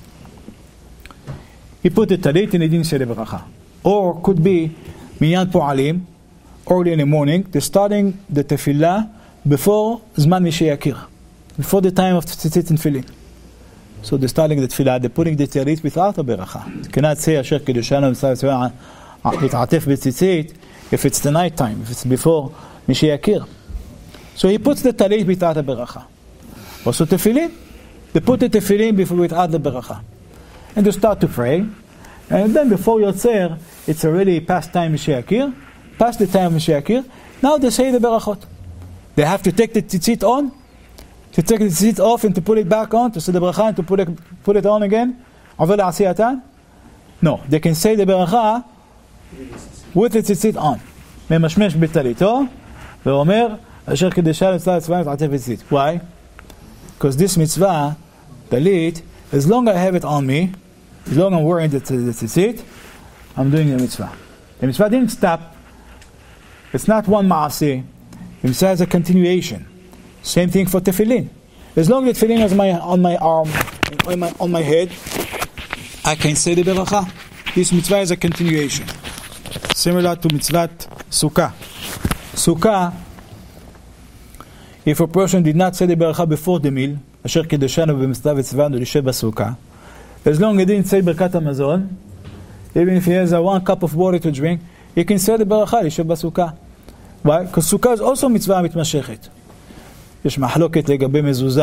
He put the talit and he didn't say the beracha. Or could be minyan po'alim, early in the morning, they're starting the tefillah before zman mishayakir, before the time of tzitzit and tefillin. So they're starting the tefillah, they're putting the talit without a beracha. You cannot say asher kedushanu mit'atef b'tzitzit if it's the night time, if it's before mishayakir. So he puts the talit without the beracha. Also tefillin, they put the tefillin before without the beracha. And they start to pray. And then before Yotzer, it's already past time Mishayakir, past the time Mishayakir. Now they say the berachot. They have to take the tzitzit on, to take the tzitzit off and to put it back on, to say the beracha and to put it, put it on again. Over l'asiyatan? No, they can say the beracha with the tzitzit on. ממשמש בטליתו, ואומר, אשר קדשה לצלם צבעים תעטף בציצית. Why? Because this mitzvah, talit, as long as I have it on me, as long as I'm wearing the tzitzit, I'm doing the mitzvah. The mitzvah didn't stop. It's not one ma'aseh. The mitzvah is a continuation. Same thing for tefillin. As long as the tefillin is my, on my arm, on my, on my head, I can say the beracha. This mitzvah is a continuation. Similar to mitzvah sukkah. Sukkah, if a person did not say the beracha before the meal, asher kedeshanu b'mitzvah v'tzivanu l'shev b'sukkah, as long as he didn't say birkat hamazon, even if he has a one cup of water to drink, he can say the beracha l'shev b'sukkah. Why? Because sukkah is also mitzvah mitmashechet. יש מחלוקת לגבי מזוזה.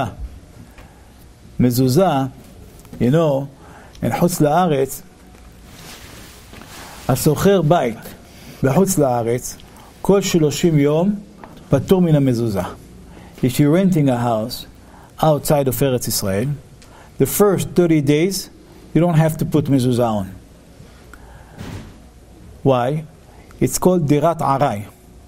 מזוזה, you know, in חוץ לארץ, הסוחר בית בחוץ לארץ, כל שלושים יום פטור מן המזוזה. If you're renting a house outside of Eretz Israel, the first thirty days, you don't have to put mezuzah on. Why? It's called dirat aray.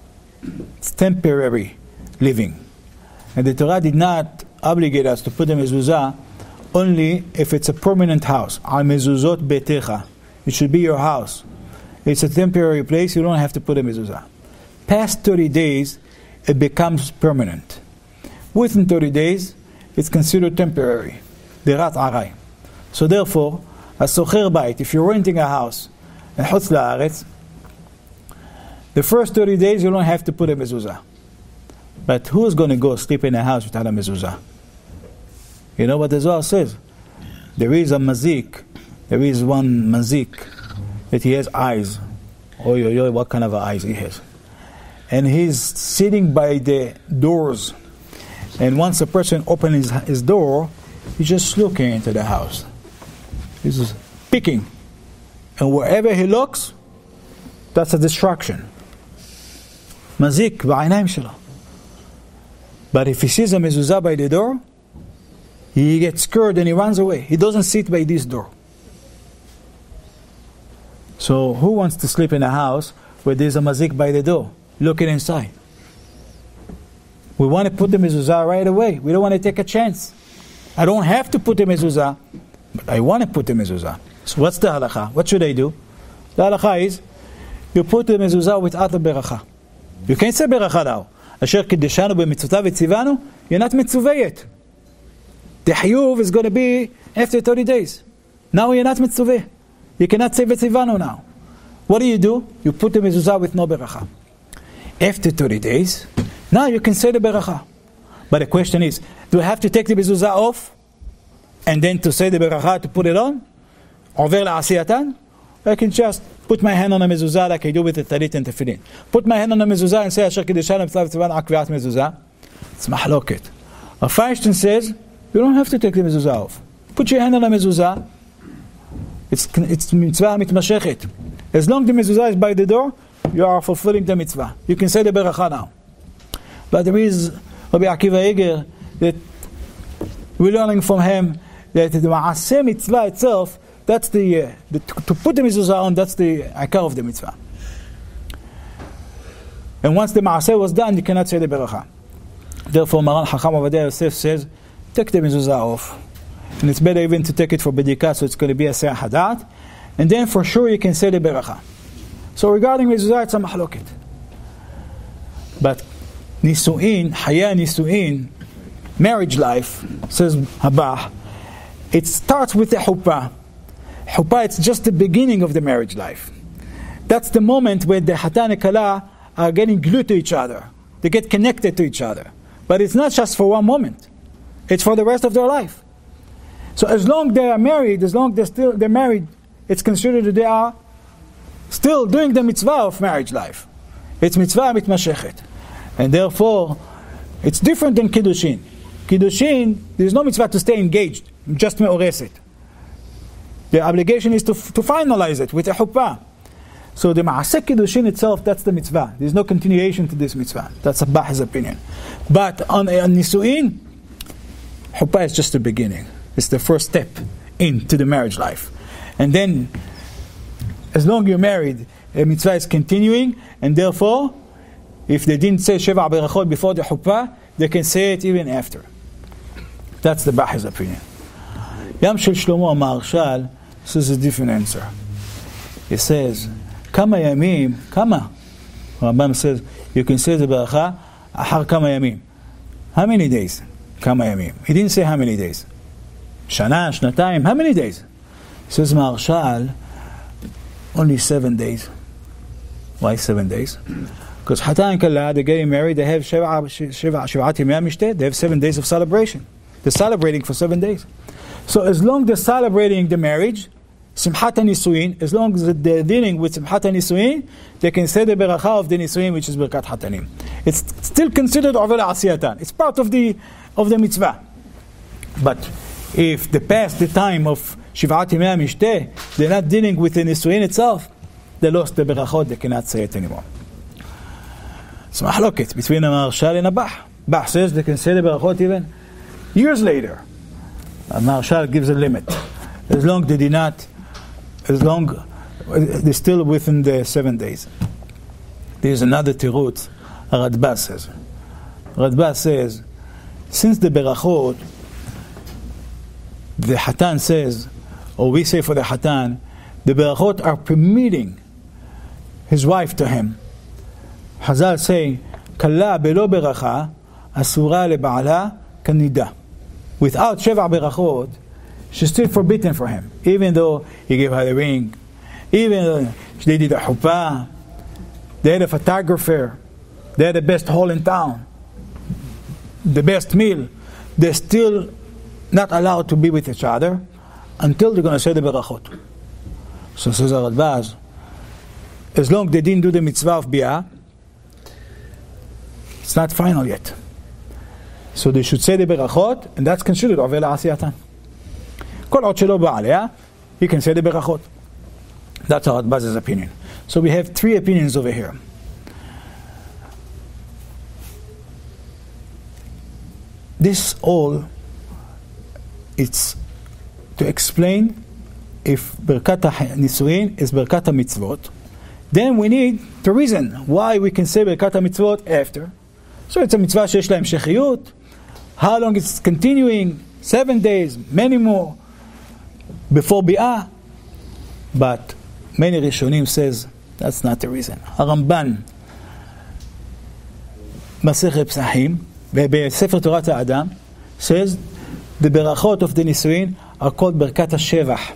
It's temporary living. And the Torah did not obligate us to put a mezuzah only if it's a permanent house. Al mezuzot betecha. It should be your house. It's a temporary place, you don't have to put a mezuzah. Past thirty days, it becomes permanent. Within thirty days, it's considered temporary. Dirat aray. So therefore, a socher bayit, if you're renting a house in Chutz La'aretz, the first thirty days you don't have to put a mezuzah. But who's going to go sleep in a house without a mezuzah? You know what the Zohar says? There is a mazik, there is one mazik that he has eyes. Oy, oy, oy, what kind of eyes he has. And he's sitting by the doors. And once a person opens his, his door, he's just looking into the house. He's picking. And wherever he looks, that's a distraction. Mazik ba'inayim shelo. But if he sees a mezuzah by the door, he gets scared and he runs away. He doesn't sit by this door. So who wants to sleep in a house where there's a mazik by the door, looking inside? We want to put the mezuzah right away. We don't want to take a chance. I don't have to put the mezuzah, but I want to put the mezuzah. So what's the halakha? What should I do? The halakha is, you put the mezuzah without the beracha. You can't say beracha now. Asher kiddeshanu b'mitzvotav v'tzivanu, you're not mitzvah yet. The hayuv is going to be after thirty days. Now you're not mitzvah. You cannot say v'tzivanu now. What do you do? You put the mezuzah with no beracha. After thirty days, now you can say the beracha. But the question is, do I have to take the mezuzah off and then to say the beracha to put it on? Over la'asiyatan? I can just put my hand on a mezuzah like I do with the talit and tefillin. Put my hand on a mezuzah and say Asher kiddeshanu b'mitzvotav v'tzivanu akviat mezuzah. It's mahloket. A Feinstein says, you don't have to take the mezuzah off. Put your hand on a mezuzah. It's it's mitzvah mitmashechet. As long as the mezuzah is by the door, you are fulfilling the mitzvah. You can say the beracha now. But there is Rabbi Akiva Eger that we're learning from him that the ma'aseh mitzvah itself, that's the, uh, the to put the mezuzah on, that's the akar of the mitzvah. And once the ma'aseh was done, you cannot say the beracha. Therefore, Maran Chacham Ovadia Yosef says, take the mezuzah off. And it's better even to take it for bedikah, so it's going to be a se'ah hadat. And then for sure you can say the beracha. So regarding mezuzah, it's a mahloket. But nisu'in, haya nisu'in, marriage life, says Habah, it starts with the huppah. Huppah, it's just the beginning of the marriage life. That's the moment where the hatan and kala are getting glued to each other. They get connected to each other. But it's not just for one moment. It's for the rest of their life. So as long as they are married, as long as they're still they're married, it's considered that they are still doing the mitzvah of marriage life. It's mitzvah mitmashechet. And therefore, it's different than kiddushin. Kiddushin, there's no mitzvah to stay engaged, just me'oreset. The obligation is to, to finalize it with a huppah. So the ma'aseh kiddushin itself, that's the mitzvah. There's no continuation to this mitzvah. That's Abbah's opinion. But on, on nisu'in, huppah is just the beginning. It's the first step into the marriage life. And then, as long as you're married, a mitzvah is continuing, and therefore, if they didn't say Sheva Berachot before the Huppah, they can say it even after. That's the Bah's opinion. Yam Shel Shlomo Maharshal says a different answer. He says, Kama Yamim, Kama. Rambam says, you can say the Beracha, Ahar Kama Yamim. How many days? Kama Yamim. He didn't say how many days. Shana, Shnatayim, how many days? Says Maharshal, only seven days. Why seven days? Because Hatan and Kala, they're getting married, they have Sheva Shivat Yemei Mishteh, they have seven days of celebration. They're celebrating for seven days. So as long as they're celebrating the marriage, Simchat HaNisuin, as long as they're dealing with Simchat HaNisuin, they can say the Beracha of the Nisuin, which is Birkat Hatanim. It's still considered Over Asiyatan. It's part of the of the mitzvah. But if they pass the time of Shivat Yemei Mishteh, they're not dealing with the Nisuin itself, they lost the Berachot, they cannot say it anymore. It's mahloket between a Maharshal and a Bah. Bah says they can say the Berachot even years later. A Maharshal gives a limit. As long as they did not, as long they're still within the seven days. There's another tirut Radbaz says. Radbaz says, since the berachot, the Hatan says, or we say for the Hatan, the berachot are permitting his wife to him. Hazal say, Kalla belo beracha, asura leba'ala kanida. Without sheva berachot, she's still forbidden for him. Even though he gave her the ring, even though they did a chuppah, they had a photographer, they had the best hall in town, the best meal, they're still not allowed to be with each other until they're going to say the berachot. So says Radbaz, as long as they didn't do the mitzvah of bi'ah, it's not final yet. So they should say the berachot, and that's considered over la'asiyatan. Kol od shelo ba'aleh, he can say the berachot. That's Radbaz's opinion. So we have three opinions over here. This all, it's to explain if Birkat HaNisuin is Birkat HaMitzvot. Then we need the reason why we can say Birkat HaMitzvot after. So it's a mitzvah shesh la hemshechiyut. How long it's continuing? Seven days, many more before bi'ah. But many Rishonim says that's not the reason. Haramban Masechet Psachim Sefer Torah Adam says the berachot of the Nisuin are called Birkat HaShevach.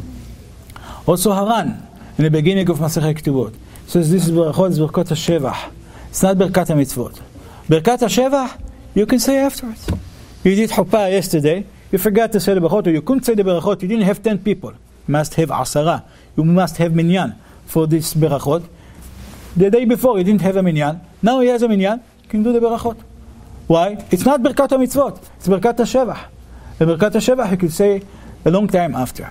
Also Haran in the beginning of Masechet Ketubot says this is berachot, is Birkat HaShevach. It's not Birkat HaMitzvot. Birkat HaShevach you can say afterwards. You did chuppah yesterday, you forgot to say the berachot, or you couldn't say the berachot, you didn't have ten people. You must have asara. You must have minyan for this berachot. The day before you didn't have a minyan. Now he has a minyan, you can do the berachot. Why? It's not Birkat HaMitzvot, it's Birkat HaShevach. The Birkat HaShevach you could say a long time after.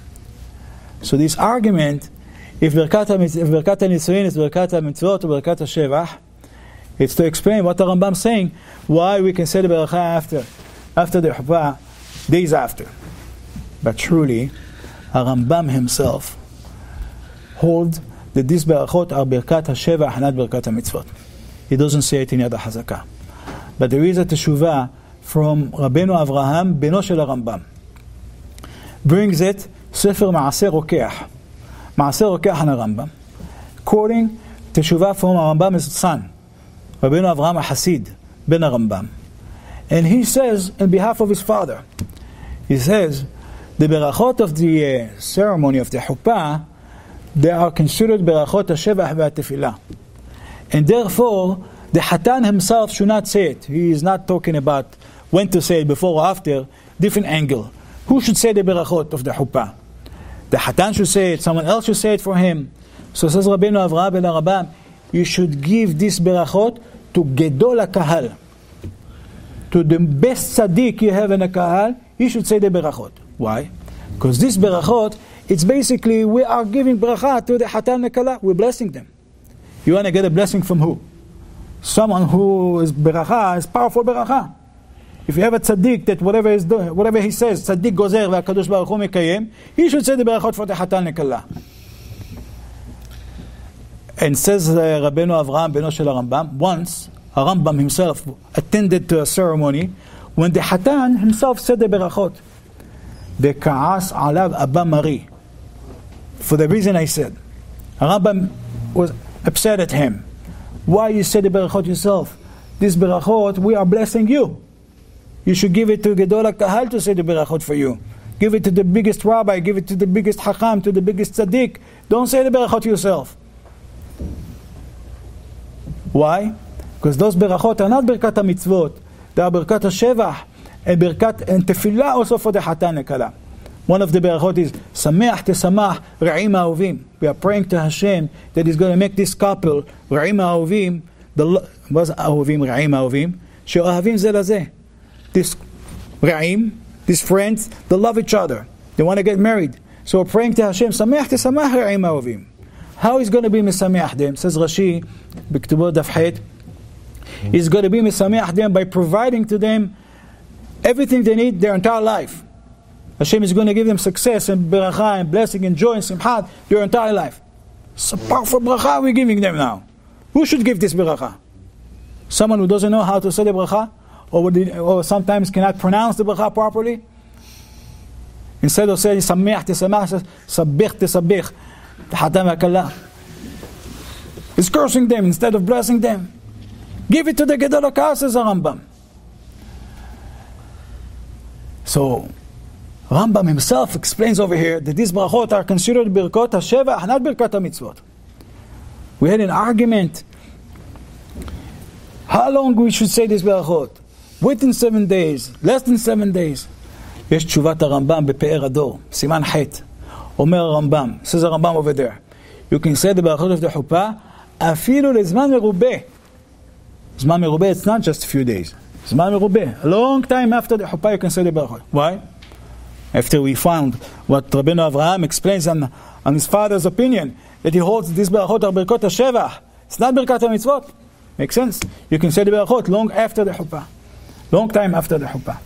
So this argument, if Birkat HaNisuin is Birkat HaMitzvot or Birkat HaShevach, it's to explain what the Rambam is saying, why we can say the Beracha after, after the Chuppah, days after. But truly, Rambam himself holds that these Berachot are Birkat HaShevach, not Birkat HaMitzvot. He doesn't say it in Yad HaChazakah. But there is a teshuvah from Rabbeinu Avraham, beno shel Rambam. Brings it, Sefer Maaseh Rokeach. Maaseh Rokeach and Rambam. Quoting teshuvah from Rambam's son, Rabbeinu Avraham HaHasid, ben Rambam. And he says, on behalf of his father, he says, the berachot of the uh, ceremony of the Chuppah, they are considered berachot HaShevach v'Tefillah. And therefore, the Hatan himself should not say it. He is not talking about when to say it, before or after, different angle. Who should say the berachot of the Chuppah? The Hatan should say it, someone else should say it for him. So says Rabbeinu Avraham ben Rambam, you should give this berachot to Gedol HaKahal. To the best tzaddik you have in a kahal, you should say the berachot. Why? Because this berachot, it's basically, we are giving bracha to the Hatan and Kala. We're blessing them. You want to get a blessing from who? Someone who is beracha, is powerful beracha. If you have a tzaddik that whatever is doing, whatever he says, tzaddik gozer v'akadosh baruch hu mekayem, he should say the berachot for the Hatan and Kala. And says uh, Rabbeinu Avraham beno shel Rambam, once Rambam himself attended to a ceremony when the Hatan himself said the berachot. The ka'as alav Abba Mari. For the reason I said, Rambam was upset at him. Why you say the berachot yourself? This berachot, we are blessing you. You should give it to Gedol HaKahal to say the berachot for you. Give it to the biggest rabbi, give it to the biggest hakam, to the biggest tzaddik. Don't say the berachot yourself. Why? Because those berachot are not Birkat HaMitzvot. They are Birkat HaShevach and Birkat and Tefillah also for the Hatan and Kala. One of the berachot is Sameach Tesamach Ra'im HaOvim. We are praying to Hashem that He's going to make this couple Ra'im HaOvim. The was Ahovim Ra'im HaOvim. She'ohavim ze lazeh. This Ra'im, these friends, they love each other. They want to get married. So we're praying to Hashem Sameach Tesamach Ra'im HaOvim. How is going to be Mesameach them? Says Rashi, B'Ktubot Daf Het. He's going to be Mesameach them by providing to them everything they need their entire life. Hashem is going to give them success and beracha and blessing and joy and simchat their entire life. It's a powerful beracha we're giving them now. Who should give this beracha? Someone who doesn't know how to say the bracha, or, or sometimes cannot pronounce the bracha properly, instead of saying Sameach Tesamach, Sabich Tesabich, Hatam HaKala, is cursing them instead of blessing them. Give it to the Gedol HaKar, says the Rambam. So, Rambam himself explains over here that these brachot are considered Birkot HaShevach, not Birkat HaMitzvot. We had an argument how long we should say these brachot. Within seven days, less than seven days. יש תשובת הרמב"ם בפאר הדור, סימן ח' אומר הרמב"ם, says the Rambam over there, you can say the brachot of the חופה אפילו לזמן מרובה. זמן מרובה, it's not just a few days. זמן מרובה. A long time after the חופה you can say the brachot. Why? After we found what Rabbeinu Avraham explains on, on his father's opinion, that he holds this brachot are Birkot HaShevach. It's not Birkat HaMitzvot. Makes sense? You can say the brachot long after the חופה. Long time after the חופה.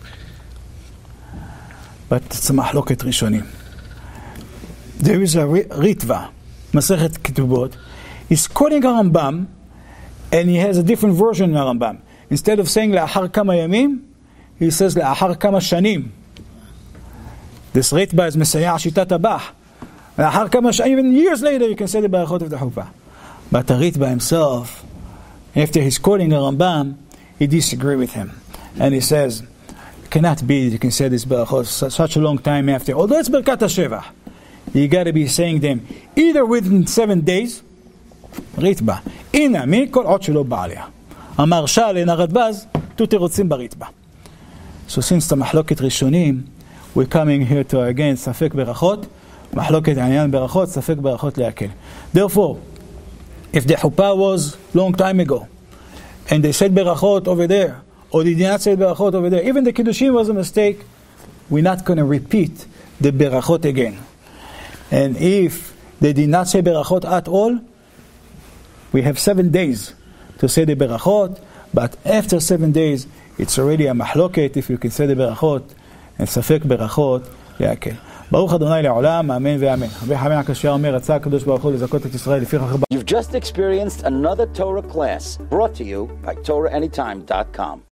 But it's a mahloket rishonim. There is a Ritva, Masechet Ketubot. He's quoting a Rambam, and he has a different version of Rambam. Instead of saying La'achar kama yamim, he says La'achar kama shanim. This Ritva is Mesayah Shitat Abach. La'achar kama shanim, even years later you can say the Barachot of the Huppah. But the Ritva himself, after he's quoting a Rambam, he disagrees with him. And he says, cannot be that you can say this brachot such a long time after. Although it's Birkat HaShevach, you got to be saying them either within seven days, ritba, ina mi kol od shelo ba aliyah. Amar Shal in Aradbaz, tu terotzim baritba. So since the mahloket rishonim, we're coming here to again safek berachot, mahloket anyan berachot, safek berachot leakel. Therefore, if the chuppah was long time ago, and they said berachot over there, or they did not say berachot over there, even the Kiddushin was a mistake, we're not going to repeat the berachot again. And if they did not say berachot at all, we have seven days to say the berachot, but after seven days, it's already a mahloket if you can say the berachot, and safek berachot leakel. ברוך אדוני לעולם, אמן ואמן. רבי חנן הקשר אומר, רצה הקדוש ברוך הוא לזכות את ישראל לפי חכם. You've just experienced another Torah class brought to you by Torah Anytime dot com.